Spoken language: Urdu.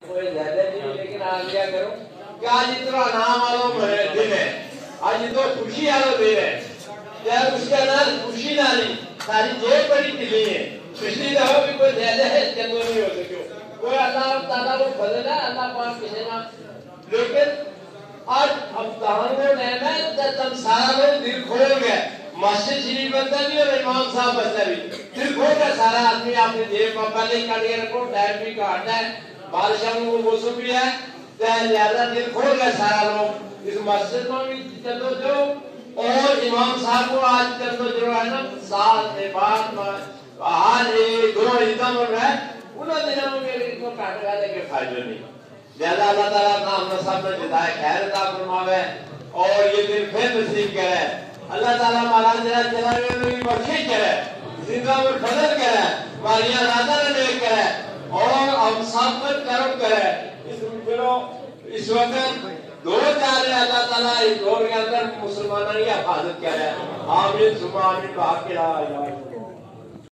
کوئی زیادہ نہیں لیکن آج کیا کروں کہ آج اتنا نام والوں دن ہے آج تو خوشی والوں دن ہے یار اس کا نام خوشی نہ نہیں ساری جیب بڑی کلی ہے پچھلی دفعہ بھی کوئی زیادہ ہے جنگوں نہیں ہو سکے کوئی اللہ تعالیٰ کو فضل ہے اللہ پاک کسی نہ لیکن آج امتحان کو نعمت تم سارا لوگ دل کھول گئے مسجد شریف بنتا بھی اور امام صاحب بنتا بھی دل کھول گئے سارا آدمی آپ نے جیب میں پہلے کر کے رکھو ٹائم بھی کاٹنا ہے بادشاہ کو غسل بھی ہے لہذا دل کھول گئے سارا لوگ اس مسجد میں بھی چلو جو اور امام صاحب کو آج چلو جو ہے نا سال کے بعد آج دو عیدہ میں رہے انہوں دنوں میں میرے کو کاٹ گا لے کے فائدہ نہیں لہذا اللہ تعالیٰ ہم سب نے جدائے خیر عطا فرماوے اور یہ دن پھر نصیب کرے اللہ تعالیٰ مہاراج جرا چلا گئے ان کی بخشش کرے زندہ میں فضل کرے ماریاں راضا نے نیک کرے اور ہم سب پر کرم کرے اس وقت دور جا رہے اللہ تعالیٰ اس دور کے اندر مسلمانوں کی حفاظت کرے آمین ثم آمین باقی لا الہ الا اللہ